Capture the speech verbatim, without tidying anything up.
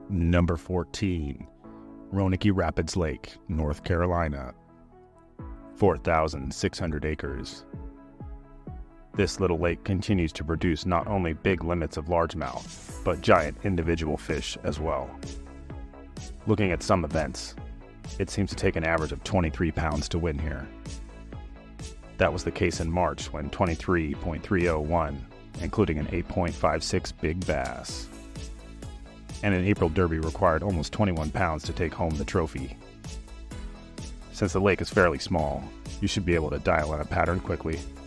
Number fourteen, Roanoke Rapids Lake, North Carolina, four thousand six hundred acres. This little lake continues to produce not only big limits of largemouth, but giant individual fish as well. Looking at some events, it seems to take an average of twenty-three pounds to win here. That was the case in March when twenty-three point three oh won, including an eight point five six big bass. And an April Derby required almost twenty-one pounds to take home the trophy. Since the lake is fairly small, you should be able to dial in a pattern quickly